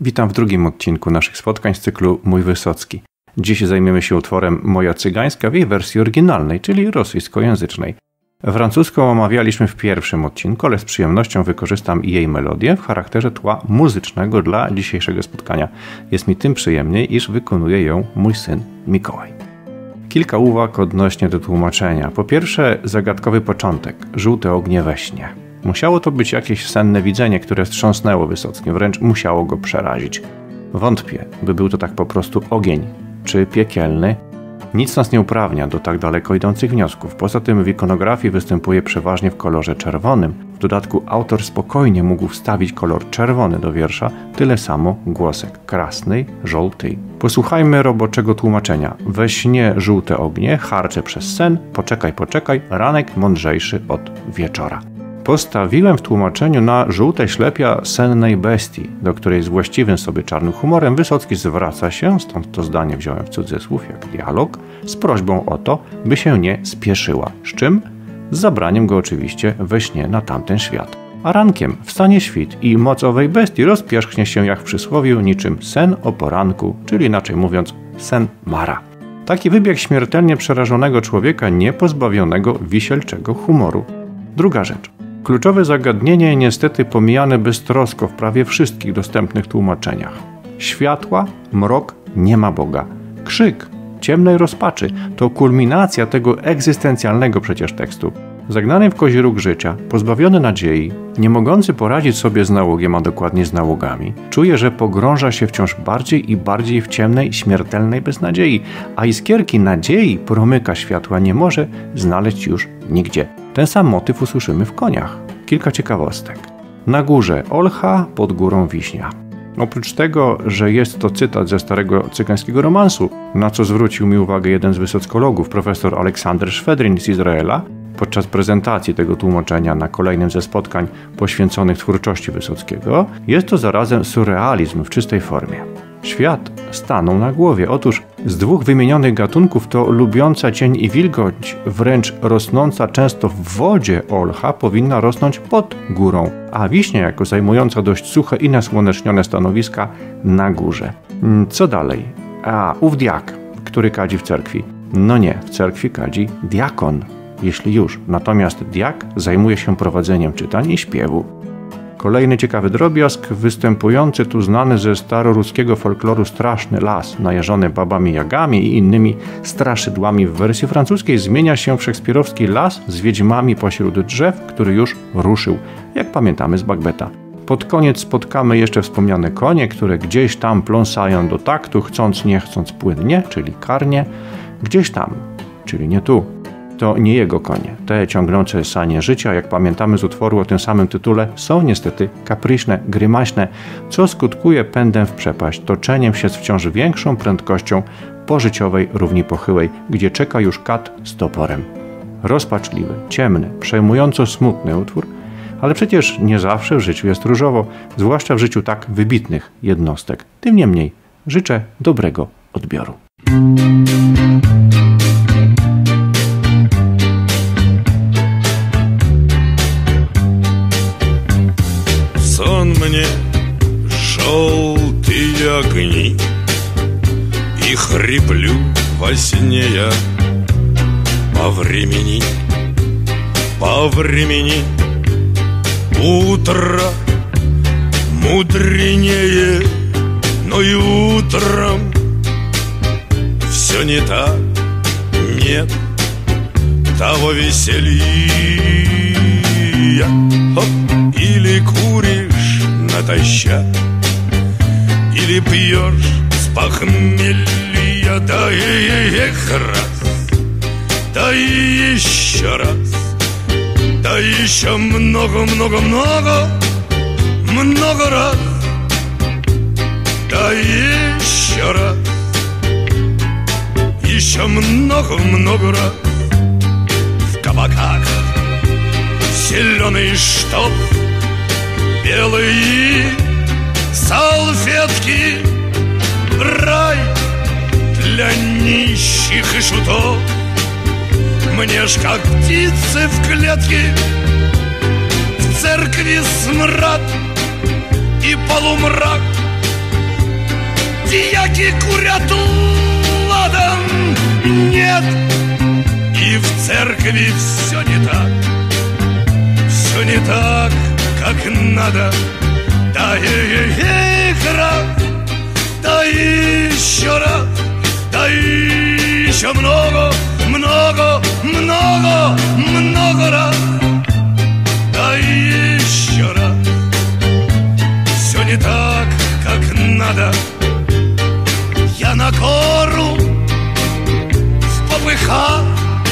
Witam w drugim odcinku naszych spotkań z cyklu Mój Wysocki. Dziś zajmiemy się utworem Moja Cygańska w jej wersji oryginalnej, czyli rosyjskojęzycznej. Francuską omawialiśmy w pierwszym odcinku, ale z przyjemnością wykorzystam jej melodię w charakterze tła muzycznego dla dzisiejszego spotkania. Jest mi tym przyjemniej, iż wykonuje ją mój syn Mikołaj. Kilka uwag odnośnie do tłumaczenia. Po pierwsze, zagadkowy początek. Żółte ognie we śnie. Musiało to być jakieś senne widzenie, które wstrząsnęło Wysockim, wręcz musiało go przerazić. Wątpię, by był to tak po prostu ogień, czy piekielny. Nic nas nie uprawnia do tak daleko idących wniosków. Poza tym w ikonografii występuje przeważnie w kolorze czerwonym. W dodatku autor spokojnie mógł wstawić kolor czerwony do wiersza, tyle samo głosek krasny, żółty. Posłuchajmy roboczego tłumaczenia. We śnie żółte ognie, harcze przez sen, poczekaj, ranek mądrzejszy od wieczora. Postawiłem w tłumaczeniu na żółte ślepia sennej bestii, do której z właściwym sobie czarnym humorem Wysocki zwraca się, stąd to zdanie wziąłem w cudzysłów jak dialog, z prośbą o to, by się nie spieszyła. Z czym? Z zabraniem go oczywiście we śnie na tamten świat. A rankiem wstanie świt i moc owej bestii rozpierzchnie się jak w przysłowiu niczym sen o poranku, czyli inaczej mówiąc sen mara. Taki wybieg śmiertelnie przerażonego człowieka niepozbawionego wisielczego humoru. Druga rzecz. Kluczowe zagadnienie niestety pomijane beztrosko w prawie wszystkich dostępnych tłumaczeniach. Światła, mrok, nie ma Boga. Krzyk ciemnej rozpaczy to kulminacja tego egzystencjalnego przecież tekstu. Zagnany w kozi róg życia, pozbawiony nadziei, nie mogący poradzić sobie z nałogiem, a dokładnie z nałogami, czuje, że pogrąża się wciąż bardziej i bardziej w ciemnej, śmiertelnej beznadziei, a iskierki nadziei, promyka światła nie może znaleźć już nigdzie. Ten sam motyw usłyszymy w Koniach. Kilka ciekawostek. Na górze Olcha, pod górą Wiśnia. Oprócz tego, że jest to cytat ze starego cygańskiego romansu, na co zwrócił mi uwagę jeden z wysockologów, profesor Aleksander Szwedrin z Izraela, podczas prezentacji tego tłumaczenia na kolejnym ze spotkań poświęconych twórczości Wysockiego, jest to zarazem surrealizm w czystej formie. Świat stanął na głowie. Otóż z dwóch wymienionych gatunków to lubiąca cień i wilgoć, wręcz rosnąca często w wodzie olcha powinna rosnąć pod górą, a wiśnia jako zajmująca dość suche i nasłonecznione stanowiska na górze. Co dalej? Ów diak, który kadzi w cerkwi. No nie, w cerkwi kadzi diakon, jeśli już. Natomiast diak zajmuje się prowadzeniem czytań i śpiewu. Kolejny ciekawy drobiazg, występujący tu znany ze staroruskiego folkloru straszny las, najeżony babami jagami i innymi straszydłami w wersji francuskiej, zmienia się w szekspirowski las z wiedźmami pośród drzew, który już ruszył, jak pamiętamy z Macbeta. Pod koniec spotkamy jeszcze wspomniane konie, które gdzieś tam pląsają do taktu, chcąc nie chcąc płynnie, czyli karnie, gdzieś tam, czyli nie tu. To nie jego konie. Te ciągnące sanie życia, jak pamiętamy z utworu o tym samym tytule, są niestety kapryśne, grymaśne, co skutkuje pędem w przepaść, toczeniem się z wciąż większą prędkością po życiowej równi pochyłej, gdzie czeka już kat z toporem. Rozpaczliwy, ciemny, przejmująco smutny utwór, ale przecież nie zawsze w życiu jest różowo, zwłaszcza w życiu tak wybitnych jednostek. Tym niemniej życzę dobrego odbioru. Сон мне желтые огни, и хриплю во сне я по времени утро мудренее, но и утром все не так, нет того веселья. Или куришь натощак, или пьешь с похмелья, да и раз, да и еще раз, да еще много-много-много раз, да еще раз, еще много-много раз. В кабаках зеленый штоп, белые салфетки, рай для нищих и шутов. Мне ж как птицы в клетке, в церкви смрад и полумрак, дьяки курят ладан. Нет, и в церкви все не так. Все не так, как надо. Да их раз, да еще раз, да еще много, много, много, много раз. Да еще раз. Все не так, как надо. Я на гору в попыхах,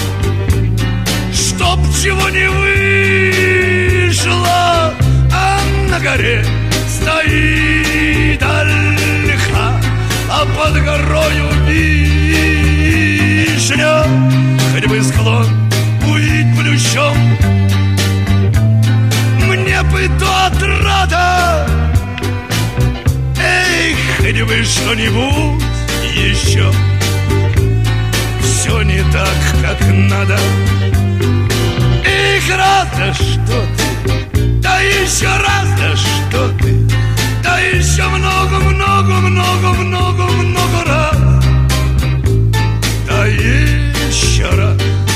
чтоб чего не вышло, а на горе стоит ольха, а под горою вишня. Хоть бы склон увидеть плющом, мне бы то отрада. Эй, хоть бы что-нибудь еще. Все не так, как надо. Эх, раз, да что ты, да еще раз, да что ты, да еще много, много, много, много, много раз. Да еще раз.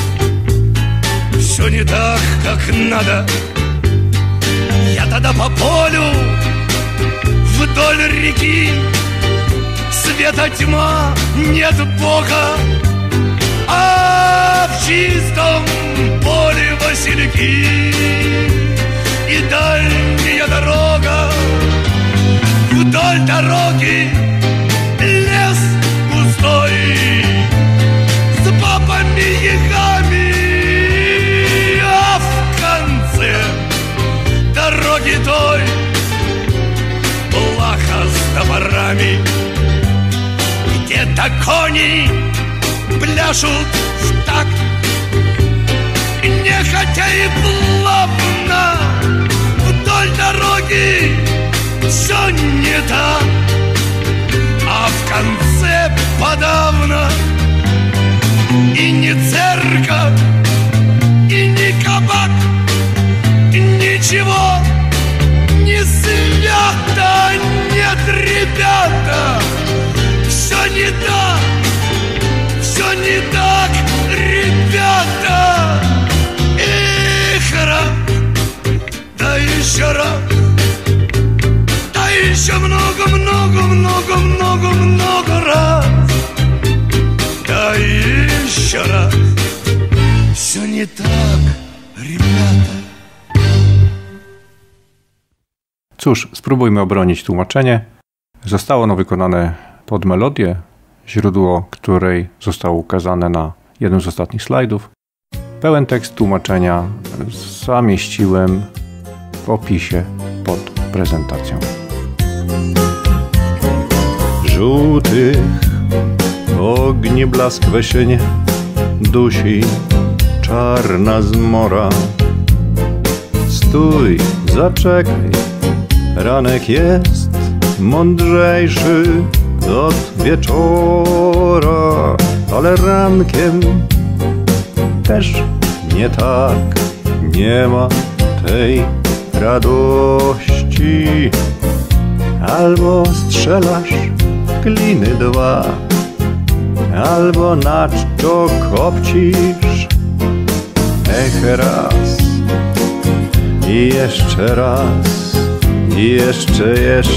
Все не так, как надо. Я тогда по полю вдоль реки, света тьма, нет Бога, а в чистом поле васильки и дальняя дорога. Вдоль дороги лес густой с бабами-ягами, а в конце дороги той плаха с топорами. Где-то кони пляшут в такт, нехотя и плавно. Вдоль дороги все не так, а в конце подавно и не церковь, и не кабак, ничего не свято. Нет, ребята, все не так, все не так, ребята. Эх, раз, да еще раз, да еще много, много, много, много, много раз. Да еще раз. Все не tak, rебята. Cóż, spróbujmy obronić tłumaczenie. Zostało ono wykonane pod melodię, źródło której zostało ukazane na jednym z ostatnich slajdów. Pełen tekst tłumaczenia zamieściłem w opisie pod prezentacją. Żółtych ogni blask we śnie dusi czarna zmora. Stój, zaczekaj, ranek jest mądrzejszy od wieczora, ale rankiem też nie tak, nie ma tej radości. Albo strzelasz w gliny dwa, albo na czczo kopcisz. Ech, raz i jeszcze raz, i jeszcze,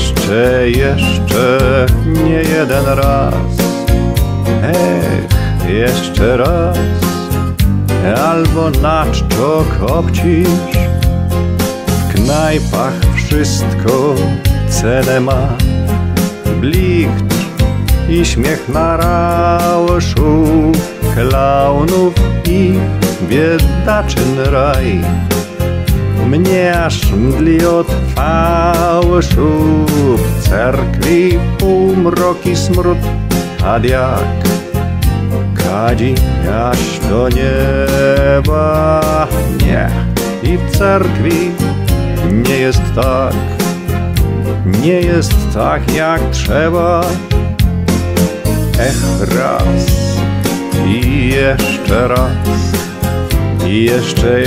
nie jeden raz. Ech, jeszcze raz, albo na czczo kopcisz. W knajpach wszystko cenę ma, blichtr i śmiech na rałszu, klaunów i biedaczyn raj. Mnie aż mdli od fałszu, w cerkwi półmrok i smród, a jak kadzi aż do nieba. Nie, i w cerkwi nie jest tak, nie jest tak jak trzeba. Ech, raz i jeszcze raz, i jeszcze,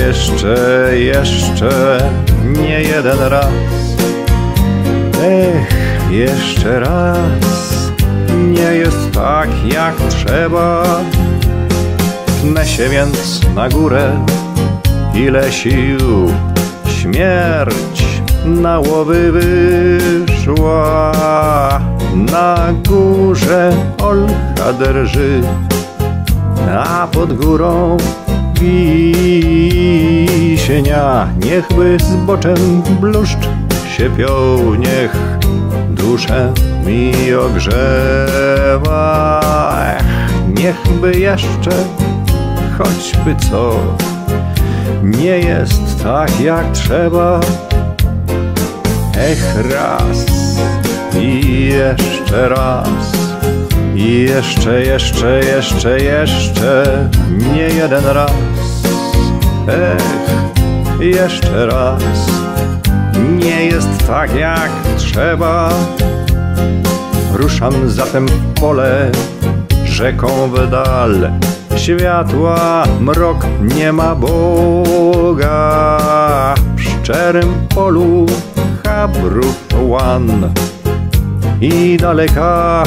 nie jeden raz. Ech, jeszcze raz, nie jest tak jak trzeba. Pnę się więc na górę, ile sił, śmierć na łowy wyszła. Na górze olcha drży, a pod górą wiśnia. Niechby zboczem bluszcz się piął, niech duszę mi ogrzewa. Niechby jeszcze choćby co, nie jest tak jak trzeba. Raz i jeszcze raz, i jeszcze, nie jeden raz. Jeszcze raz, nie jest tak jak trzeba. Ruszam zatem w pole, rzeką w dal. Światła mrok, nie ma Boga. W szczerym polu chabrów łan i daleka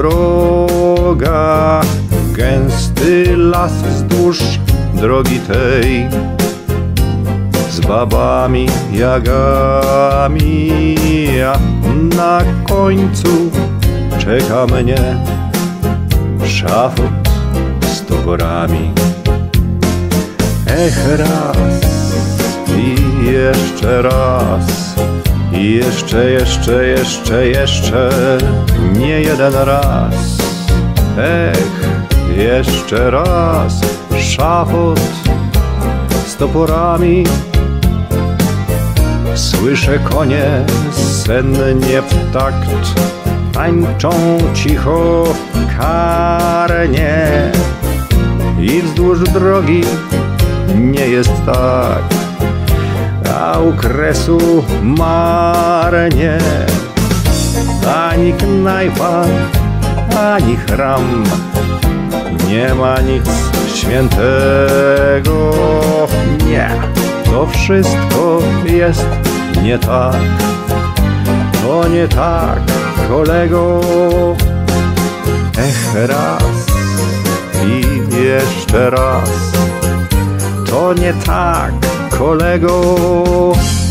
droga. Gęsty las wzdłuż drogi tej, z babami, jagami, a na końcu czeka mnie szafot z toporami. Raz i jeszcze raz, i jeszcze, nie jeden raz. Jeszcze raz, szafot z toporami. Słyszę konie sennie w takt, tańczą cicho karnie. I wzdłuż drogi nie jest tak, a u kresu marnie. Ani knajpa, ani chram, nie ma nic świętego. Nie, to wszystko jest nie tak. To nie tak, kolego. Raz i jeszcze raz, to nie tak, kolego.